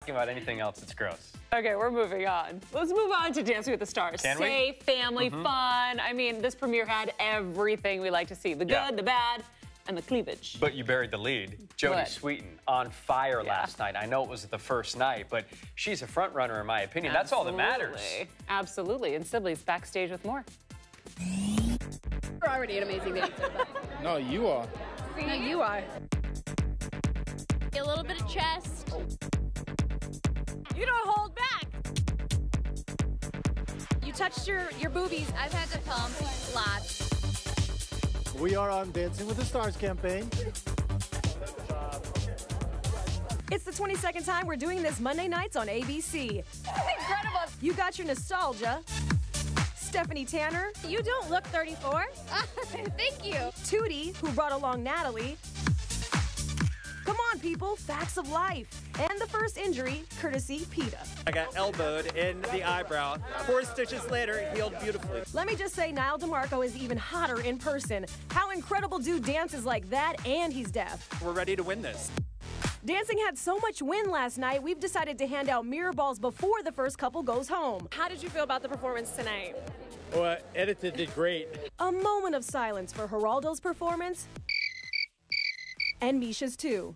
About anything else, it's gross. Okay, we're moving on. Let's move on to Dancing with the Stars. Can we? Safe, family, fun. I mean, this premiere had everything we like to see. The good, the bad, and the cleavage. But you buried the lead. Jodie What? Sweetin on fire last night. I know it was the first night, but she's a front runner in my opinion. That's all that matters. Absolutely. And Sibley's backstage with more. You're already an amazing dancer. No, you are. No, you are. A little bit of chest. You don't hold back. You touched your boobies. I've had to pump lots. We are on Dancing with the Stars campaign. It's the 22nd time we're doing this Monday nights on ABC. Incredible. You got your nostalgia. Stephanie Tanner. You don't look 34. Thank you. Tootie, who brought along Natalie. Come on, people, facts of life. And the first injury, courtesy PETA. I got elbowed in the eyebrow. 4 stitches later, it healed beautifully. Let me just say, Niall DeMarco is even hotter in person. How incredible dude dances like that, and he's deaf. We're ready to win this. Dancing had so much win last night, we've decided to hand out mirror balls before the first couple goes home. How did you feel about the performance tonight? Well, Edited did great. A moment of silence for Geraldo's performance, and Misha's too.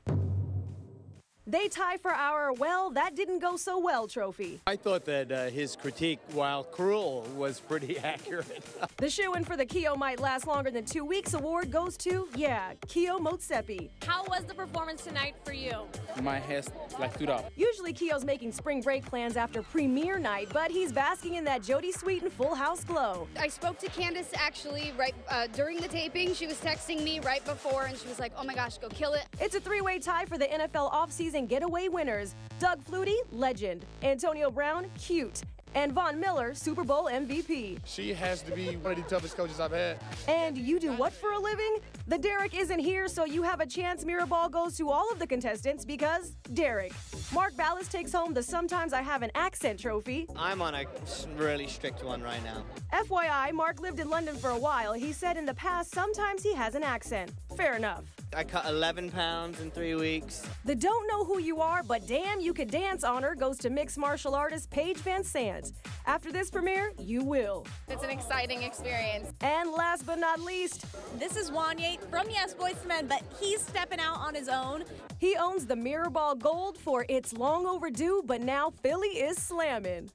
They tie for our, well, that didn't go so well trophy. I thought that his critique, while cruel, was pretty accurate. The shoo-in for the Keo Might Last Longer Than 2 Weeks award goes to, Keo Motsepe. How was the performance tonight for you? My hair stood up. Usually Keo's making spring break plans after premiere night, but he's basking in that Jodie Sweetin Full House glow. I spoke to Candace actually right during the taping. She was texting me right before, and she was like, oh my gosh, go kill it. It's a 3-way tie for the NFL offseason getaway winners. Doug Flutie, legend. Antonio Brown, cute. And Von Miller, Super Bowl MVP. She has to be one of the toughest coaches I've had. And you do what for a living? The Derek isn't here, so you have a chance. Mirror ball goes to all of the contestants because Derek. Mark Ballas takes home the Sometimes I Have an Accent trophy. I'm on a really strict one right now. FYI, Mark lived in London for a while. He said in the past sometimes he has an accent. Fair enough. I cut 11 pounds in 3 weeks. The Don't Know Who You Are, but Damn You Could Dance honor goes to mixed martial artist Paige Van Sant. After this premiere, you will. It's an exciting experience. And last but not least, This is Wanye from Yes Boyz II Men, but he's stepping out on his own. he owns the Mirror Ball Gold for It's Long Overdue, but now Philly is slamming.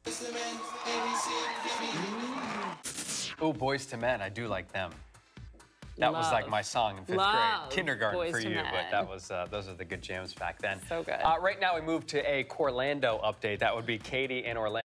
Oh, Boys to Men, I do like them. That was like my song in 5th grade. Kindergarten Boys for to you, Men. but that was those are the good jams back then. So good. Right now we move to a Corlando update. That would be Katie in Orlando.